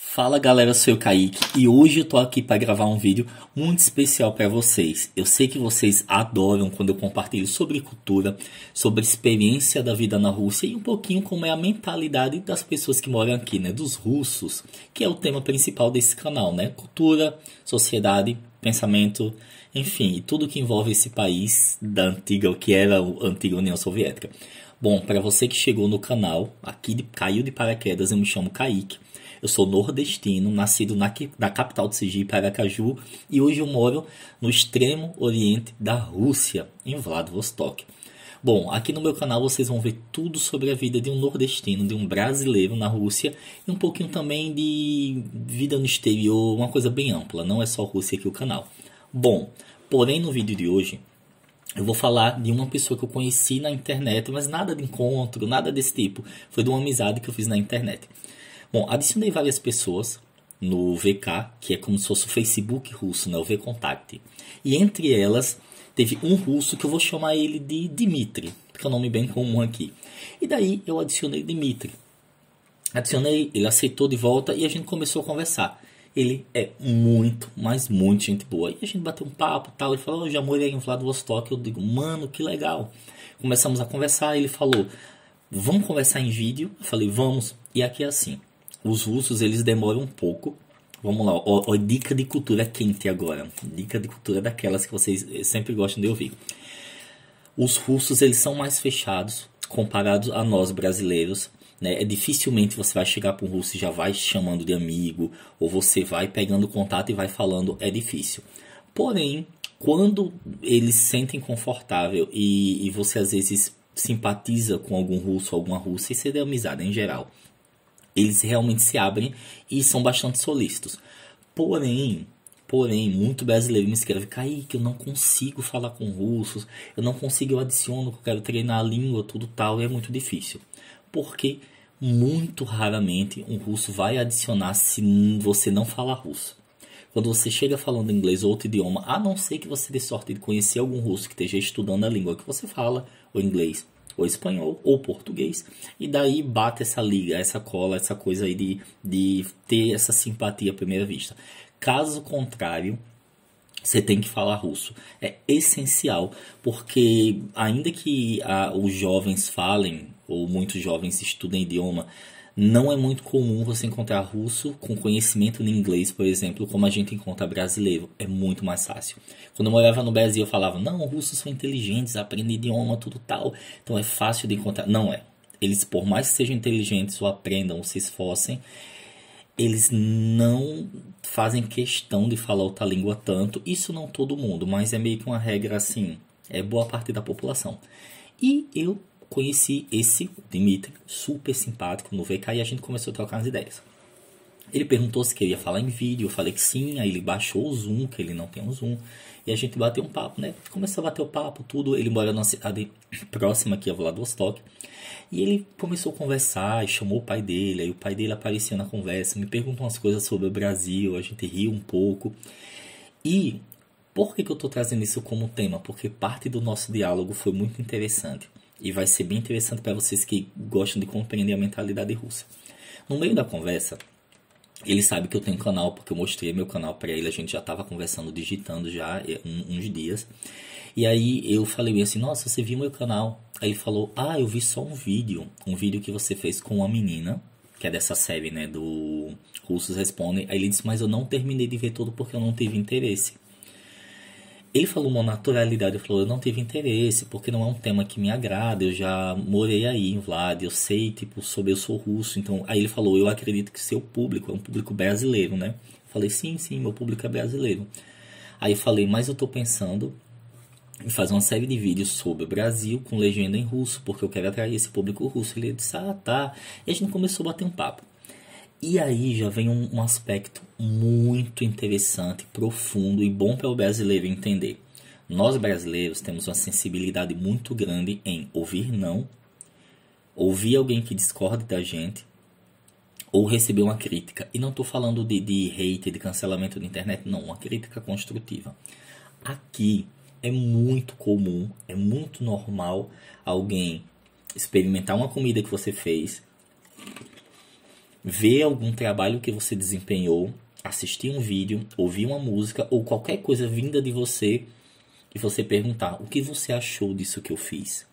Fala galera, eu sou o Kaique e hoje eu tô aqui para gravar um vídeo muito especial para vocês. Eu sei que vocês adoram quando eu compartilho sobre cultura, sobre a experiência da vida na Rússia e um pouquinho como é a mentalidade das pessoas que moram aqui, né, dos russos, que é o tema principal desse canal, né? Cultura, sociedade, pensamento, enfim, tudo que envolve esse país da antiga, o que era a antiga União Soviética. Bom, para você que chegou no canal, caiu de paraquedas, eu me chamo Kaique. Eu sou nordestino, nascido na capital de Sergipe, Aracaju, e hoje eu moro no extremo oriente da Rússia, em Vladivostok. Bom, aqui no meu canal vocês vão ver tudo sobre a vida de um nordestino, de um brasileiro na Rússia, e um pouquinho também de vida no exterior, uma coisa bem ampla, não é só Rússia aqui o canal. Bom, porém no vídeo de hoje eu vou falar de uma pessoa que eu conheci na internet, mas nada de encontro, nada desse tipo, foi de uma amizade que eu fiz na internet. Bom, adicionei várias pessoas no VK, que é como se fosse o Facebook russo, né? O VKontakte. E entre elas, teve um russo que eu vou chamar ele de Dmitry, que é um nome bem comum aqui. E daí eu adicionei Dmitry. Adicionei, ele aceitou de volta e a gente começou a conversar. Ele é muito, mas muito gente boa. E a gente bateu um papo e tal. Ele falou, eu já morei em Vladivostok. Eu digo, mano, que legal. Começamos a conversar. Ele falou, vamos conversar em vídeo? Eu falei, vamos. E aqui é assim. Os russos, eles demoram um pouco. Vamos lá, ó, dica de cultura quente agora. Dica de cultura daquelas que vocês sempre gostam de ouvir. Os russos, eles são mais fechados comparados a nós brasileiros, né? Dificilmente você vai chegar para um russo e já vai chamando de amigo, ou você vai pegando contato e vai falando, é difícil. Porém, quando eles se sentem confortável e você às vezes simpatiza com algum russo, alguma russa, isso é de amizade em geral. Eles realmente se abrem e são bastante solícitos. Porém, muito brasileiro me escreve, Kaique, eu não consigo falar com russos, eu não consigo, eu adiciono, eu quero treinar a língua, tudo tal, e é muito difícil. Porque muito raramente um russo vai adicionar se você não falar russo. Quando você chega falando inglês ou outro idioma, a não ser que você dê sorte de conhecer algum russo que esteja estudando a língua que você fala, ou inglês, ou espanhol, ou português, e daí bate essa liga, essa cola, essa coisa aí de ter essa simpatia à primeira vista. Caso contrário, você tem que falar russo. É essencial, porque ainda que os jovens falem, ou muitos jovens estudem idioma, não é muito comum você encontrar russo com conhecimento em inglês, por exemplo, como a gente encontra brasileiro. É muito mais fácil. Quando eu morava no Brasil, eu falava, não, russos são inteligentes, aprendem idioma, tudo tal. Então é fácil de encontrar. Não é. Eles, por mais que sejam inteligentes, ou aprendam, ou se esforcem, eles não fazem questão de falar outra língua tanto. Isso não todo mundo, mas é meio que uma regra assim, é boa parte da população. E eu conheci esse Dmitry, super simpático, no VK, e a gente começou a trocar umas ideias. Ele perguntou se queria falar em vídeo, eu falei que sim, aí ele baixou o Zoom, que ele não tem um Zoom, e a gente bateu um papo, né? Começou a bater o papo, tudo, ele mora numa cidade próxima aqui a Vladivostok, e ele começou a conversar, e chamou o pai dele, aí o pai dele aparecia na conversa, me perguntou umas coisas sobre o Brasil, a gente riu um pouco, e por que eu estou trazendo isso como tema? Porque parte do nosso diálogo foi muito interessante. E vai ser bem interessante para vocês que gostam de compreender a mentalidade russa. No meio da conversa, ele sabe que eu tenho um canal, porque eu mostrei meu canal para ele. A gente já estava conversando, digitando já uns dias. E aí eu falei assim, nossa, você viu meu canal? Aí ele falou, eu vi só um vídeo que você fez com uma menina, que é dessa série, né, do Russos Respondem. Aí ele disse, mas eu não terminei de ver todo porque eu não tive interesse. Ele falou uma naturalidade, ele falou, eu não tive interesse, porque não é um tema que me agrada, eu já morei aí em Vlad, eu sei, tipo, eu sou russo, então, aí ele falou, eu acredito que seu público é um público brasileiro, né? Eu falei, sim, meu público é brasileiro. Aí eu falei, mas eu tô pensando em fazer uma série de vídeos sobre o Brasil com legenda em russo, porque eu quero atrair esse público russo. Ele disse, tá, e a gente começou a bater um papo. E aí já vem um aspecto muito interessante, profundo e bom para o brasileiro entender. Nós brasileiros temos uma sensibilidade muito grande em ouvir não, ouvir alguém que discorde da gente ou receber uma crítica. E não estou falando de hate, de cancelamento da internet, não, uma crítica construtiva. Aqui é muito comum, é muito normal alguém experimentar uma comida que você fez ver algum trabalho que você desempenhou, assistir um vídeo, ouvir uma música ou qualquer coisa vinda de você e você perguntar o que você achou disso que eu fiz.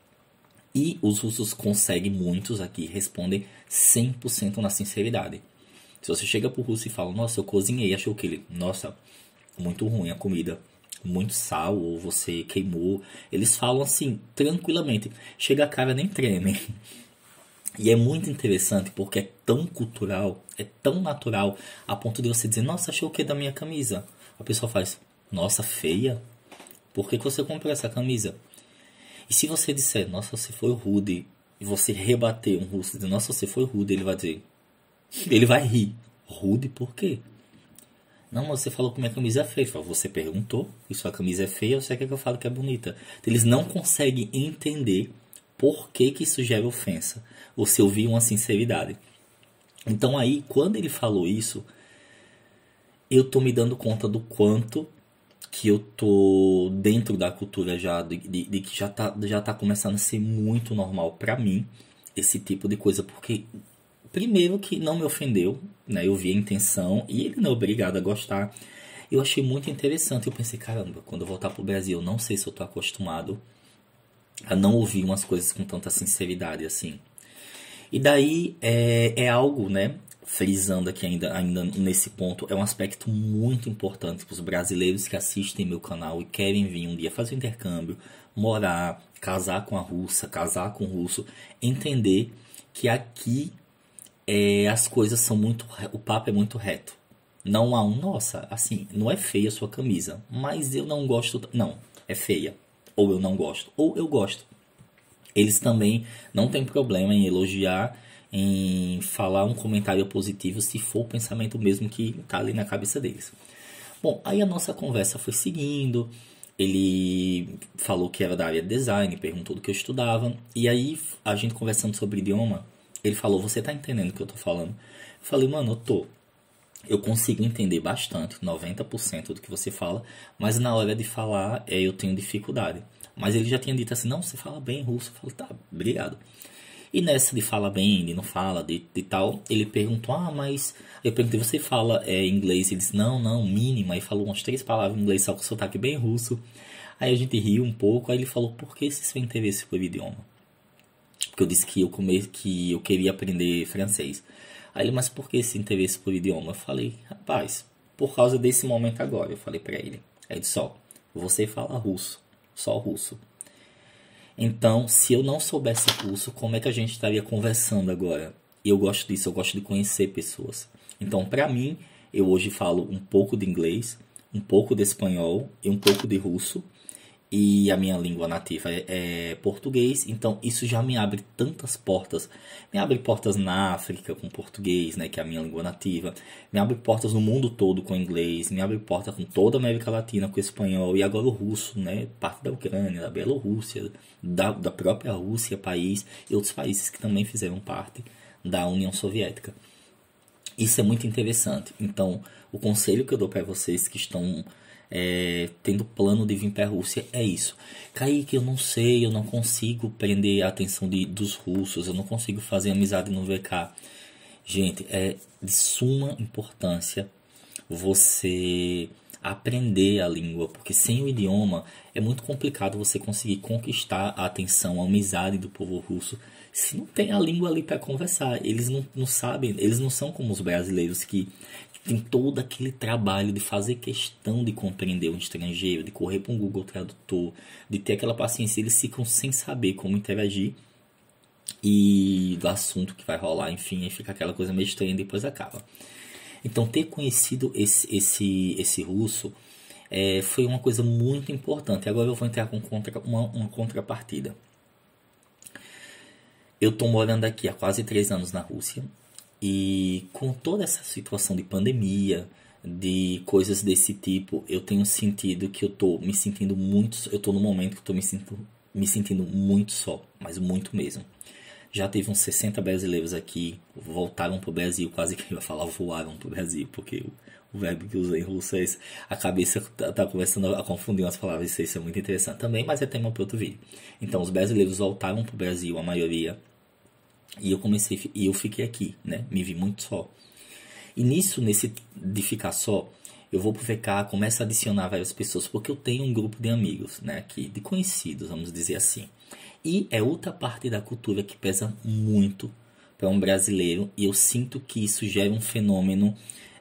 E os russos conseguem, muitos aqui respondem 100% na sinceridade. Se você chega pro russo e fala, nossa, eu cozinhei, achou que ele, nossa, muito ruim a comida, muito sal, ou você queimou. Eles falam assim, tranquilamente. Chega a cara, nem treme. E é muito interessante porque é tão cultural, é tão natural, a ponto de você dizer, nossa, achou o que da minha camisa? A pessoa faz, nossa, feia? Por que você comprou essa camisa? E se você disser, nossa, você foi rude, e você rebater um russo e dizer, nossa, você foi rude, ele vai dizer, ele vai rir. Rude por quê? Não, mas você falou que minha camisa é feia. Você perguntou e sua camisa é feia, você quer que eu fale que é bonita. Eles não conseguem entender por que isso gera ofensa. Você ouvir uma sinceridade. Então aí, quando ele falou isso, eu tô me dando conta do quanto que eu tô dentro da cultura já, de que já tá começando a ser muito normal pra mim esse tipo de coisa, porque primeiro que não me ofendeu, né? Eu vi a intenção e ele não é obrigado a gostar. Eu achei muito interessante, eu pensei, caramba, quando eu voltar pro Brasil, eu não sei se eu tô acostumado a não ouvir umas coisas com tanta sinceridade assim. E daí é algo, né? Frisando aqui ainda nesse ponto, é um aspecto muito importante para os brasileiros que assistem meu canal e querem vir um dia fazer intercâmbio, morar, casar com a russa, casar com o russo, entender que aqui as coisas são muito, o papo é muito reto. Não há nossa, assim, não é feia a sua camisa, mas eu não gosto, não, é feia, ou eu não gosto, ou eu gosto. Eles também não tem problema em elogiar, em falar um comentário positivo, se for o pensamento mesmo que está ali na cabeça deles. Bom, aí a nossa conversa foi seguindo, ele falou que era da área de design, perguntou do que eu estudava, e aí a gente conversando sobre idioma, ele falou, você tá entendendo o que eu tô falando? Eu falei, mano, eu tô. Eu consigo entender bastante, 90% do que você fala, mas na hora de falar eu tenho dificuldade. Mas ele já tinha dito assim, não, você fala bem russo. Eu falei, tá, obrigado. E nessa de fala bem, de não fala, de tal, ele perguntou, mas... Eu perguntei, você fala inglês? Ele disse, não, mínima. E falou umas 3 palavras em inglês, só com sotaque bem russo. Aí a gente riu um pouco, aí ele falou, por que esse seu interesse por idioma? Porque eu disse que eu queria aprender francês. Aí ele, mas por que esse interesse por idioma? Eu falei, rapaz, por causa desse momento agora. Eu falei pra ele. Aí ele disse, você fala russo, só russo. Então, se eu não soubesse russo, como é que a gente estaria conversando agora? E eu gosto disso, eu gosto de conhecer pessoas. Então, pra mim, eu hoje falo um pouco de inglês, um pouco de espanhol e um pouco de russo. E a minha língua nativa é português, então isso já me abre tantas portas. Me abre portas na África com português, né, que é a minha língua nativa. Me abre portas no mundo todo com inglês. Me abre portas com toda a América Latina com espanhol. E agora o russo, né, parte da Ucrânia, da Bielorrússia, da própria Rússia, país, e outros países que também fizeram parte da União Soviética. Isso é muito interessante. Então, o conselho que eu dou para vocês que estão... tendo plano de vir para a Rússia é isso. Kaique, eu não sei, eu não consigo prender a atenção dos russos, eu não consigo fazer amizade no VK. Gente, é de suma importância você aprender a língua, porque sem o idioma é muito complicado você conseguir conquistar a atenção, a amizade do povo russo se não tem a língua ali para conversar. Eles não sabem, eles não são como os brasileiros que tem todo aquele trabalho de fazer questão de compreender um estrangeiro, de correr para um Google Tradutor, de ter aquela paciência. Eles ficam sem saber como interagir e do assunto que vai rolar, enfim, aí fica aquela coisa meio estranha e depois acaba. Então, ter conhecido esse russo foi uma coisa muito importante. Agora eu vou entrar com uma contrapartida. Eu estou morando aqui há quase 3 anos na Rússia. E com toda essa situação de pandemia, de coisas desse tipo, eu tenho sentido que eu tô me sentindo muito... Eu tô num momento que eu tô me sentindo muito só, mas muito mesmo. Já teve uns 60 brasileiros aqui, voltaram pro Brasil, quase que eu ia falar voaram pro Brasil, porque o verbo que usa em russo é esse. A cabeça tá começando a confundir umas palavras, isso é muito interessante também, mas é tema para outro vídeo. Então, os brasileiros voltaram pro Brasil, a maioria... E eu fiquei aqui, né? Me vi muito só. E nesse de ficar só, eu vou pro VK, começo a adicionar várias pessoas, porque eu tenho um grupo de amigos, né? Aqui, de conhecidos, vamos dizer assim. E é outra parte da cultura que pesa muito para um brasileiro, e eu sinto que isso gera um fenômeno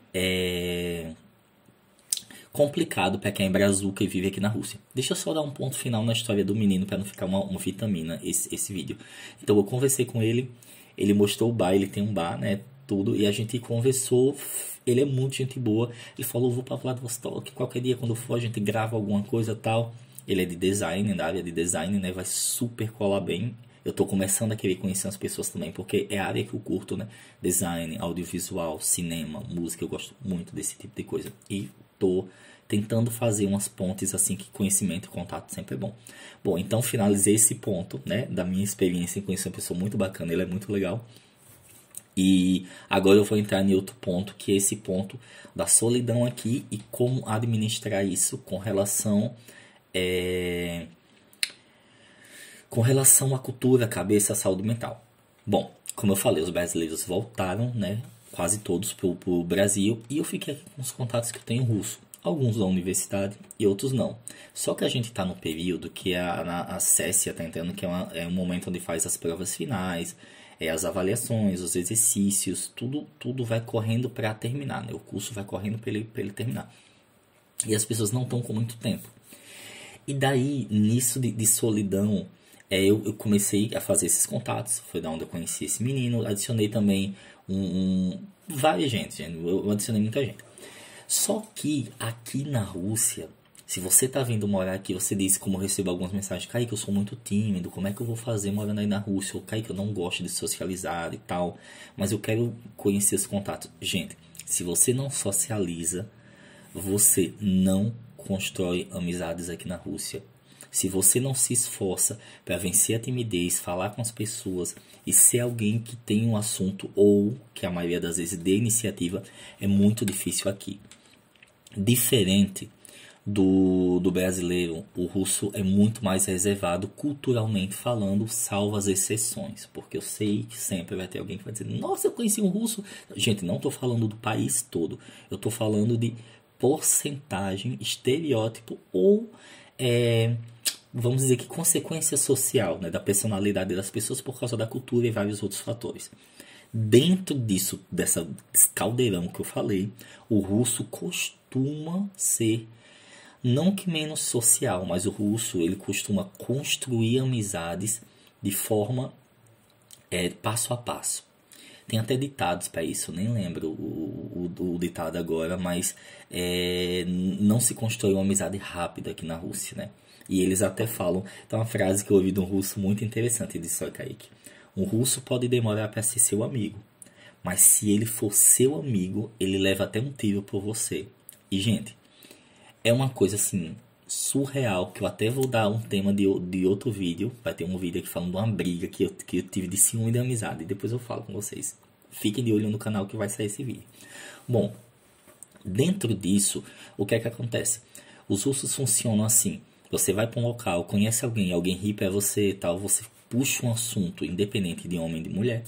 complicado para quem é brazuca e vive aqui na Rússia. Deixa eu só dar um ponto final na história do menino para não ficar uma vitamina esse vídeo. Então eu conversei com ele, ele mostrou o bar, ele tem um bar, né, tudo, e a gente conversou. Ele é muito gente boa. Ele falou, vou para Vladivostok, qualquer dia quando for a gente grava alguma coisa tal. Ele é de design, da área de design, né, vai super colar bem. Eu tô começando a querer conhecer as pessoas também, porque é a área que eu curto, né? Design, audiovisual, cinema, música, eu gosto muito desse tipo de coisa. E tô tentando fazer umas pontes assim, que conhecimento e contato sempre é bom. Bom, então finalizei esse ponto, né? Da minha experiência em conhecer uma pessoa muito bacana, ele é muito legal. E agora eu vou entrar em outro ponto, que é esse ponto da solidão aqui e como administrar isso com relação à cultura, cabeça, saúde mental. Bom, como eu falei, os brasileiros voltaram, né, quase todos pro Brasil, e eu fiquei aqui com os contatos que eu tenho russo. Alguns da universidade e outros não. Só que a gente está no período que a CESIA está entrando, que é um momento onde faz as provas finais, as avaliações, os exercícios, tudo vai correndo para terminar, né? O curso vai correndo para ele terminar. E as pessoas não estão com muito tempo. E daí, nisso de solidão, eu comecei a fazer esses contatos. Foi da onde eu conheci esse menino. Adicionei também várias gente. Eu adicionei muita gente. Só que aqui na Rússia, se você tá vindo morar aqui, você diz, como eu recebo algumas mensagens, Kaique, eu sou muito tímido, como é que eu vou fazer morando aí na Rússia? Ou Kaique, eu não gosto de socializar e tal, mas eu quero conhecer os contatos. Gente, se você não socializa, você não constrói amizades aqui na Rússia. Se você não se esforça para vencer a timidez, falar com as pessoas e ser alguém que tem um assunto ou que a maioria das vezes dê iniciativa, é muito difícil aqui. Diferente do brasileiro, o russo é muito mais reservado culturalmente falando, salvo as exceções, porque eu sei que sempre vai ter alguém que vai dizer, nossa, eu conheci um russo. Gente, não estou falando do país todo, eu estou falando de porcentagem, estereótipo ou vamos dizer que consequência social, né, da personalidade das pessoas por causa da cultura e vários outros fatores. Dentro dessa caldeirão que eu falei, o russo costuma ser, não que menos social, mas o russo ele costuma construir amizades de forma passo a passo. Tem até ditados para isso, nem lembro o ditado agora, mas não se constrói uma amizade rápida aqui na Rússia, né? E eles até falam, tem uma frase que eu ouvi de um russo muito interessante, ele disse, olha, Kaique, um russo pode demorar para ser seu amigo, mas se ele for seu amigo, ele leva até um tiro por você. E, gente, é uma coisa assim surreal, que eu até vou dar um tema de outro vídeo. Vai ter um vídeo aqui falando de uma briga que eu tive de ciúme e de amizade. E depois eu falo com vocês. Fiquem de olho no canal que vai sair esse vídeo. Bom, dentro disso, o que é que acontece? Os russos funcionam assim. Você vai para um local, conhece alguém ri pra você e tal, você puxa um assunto, independente de homem e de mulher.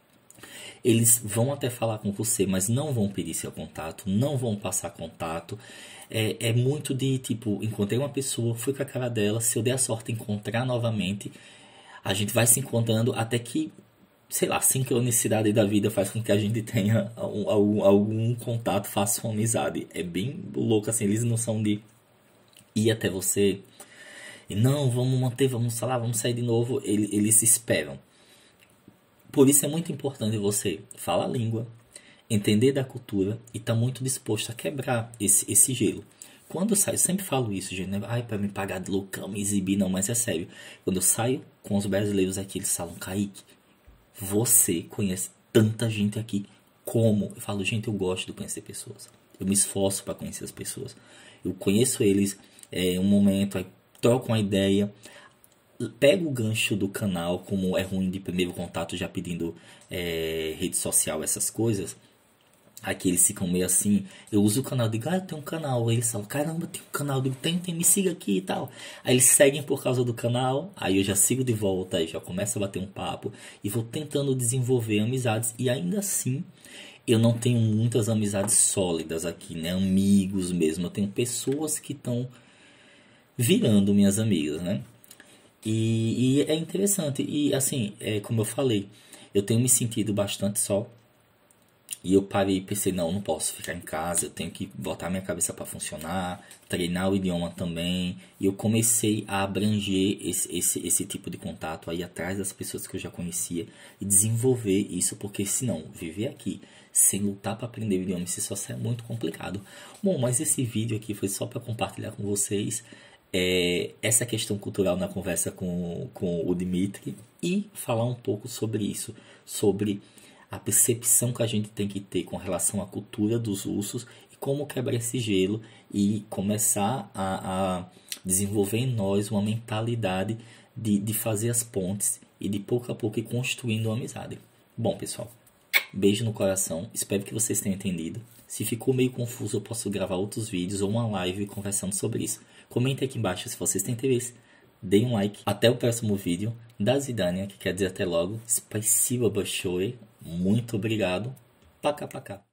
Eles vão até falar com você, mas não vão pedir seu contato, não vão passar contato. É muito de, tipo, encontrei uma pessoa, fui com a cara dela, se eu der a sorte de encontrar novamente, a gente vai se encontrando até que, sei lá, a sincronicidade da vida faz com que a gente tenha algum contato, faça uma amizade. É bem louco, assim, eles não são de ir até você e não, vamos manter, vamos falar, vamos sair de novo, eles esperam. Por isso é muito importante você falar a língua, entender da cultura e estar muito disposto a quebrar esse gelo. Quando eu saio, eu sempre falo isso, gente, né? Ai, pra me pagar de loucão, me exibir, não, mas é sério. Quando eu saio com os brasileiros aqui, eles falam, Kaique, você conhece tanta gente aqui como? Eu falo, gente, eu gosto de conhecer pessoas. Eu me esforço para conhecer as pessoas. Eu conheço eles um momento, aí troco uma ideia, pego o gancho do canal, como é ruim de primeiro contato já pedindo rede social, essas coisas. Aqui eles ficam meio assim, eu uso o canal, digo, eu tenho um canal. Aí eles falam, caramba, tem um canal, eu digo, tem, me siga aqui e tal. Aí eles seguem por causa do canal, aí eu já sigo de volta, aí já começo a bater um papo e vou tentando desenvolver amizades. E ainda assim, eu não tenho muitas amizades sólidas aqui, né? Amigos mesmo, eu tenho pessoas que estão virando minhas amigas, né? E é interessante, e assim, como eu falei, eu tenho me sentido bastante só. E eu parei e pensei, não, não posso ficar em casa, eu tenho que botar minha cabeça para funcionar, treinar o idioma também. E eu comecei a abranger esse tipo de contato aí atrás das pessoas que eu já conhecia e desenvolver isso, porque senão, viver aqui sem lutar para aprender o idioma, isso só é muito complicado. Bom, mas esse vídeo aqui foi só para compartilhar com vocês essa questão cultural na conversa com o Dimitri e falar um pouco sobre isso, sobre a percepção que a gente tem que ter com relação à cultura dos ursos e como quebrar esse gelo e começar a desenvolver em nós uma mentalidade de fazer as pontes e de pouco a pouco ir construindo uma amizade. Bom, pessoal, beijo no coração, espero que vocês tenham entendido. Se ficou meio confuso, eu posso gravar outros vídeos ou uma live conversando sobre isso. Comentem aqui embaixo se vocês têm interesse. Deem um like. Até o próximo vídeo. Da Zidania, que quer dizer até logo. Спасибо большое. Muito obrigado. Пока-пока.